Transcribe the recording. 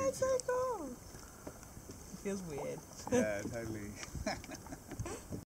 That's so cool. It feels weird. Yeah, totally.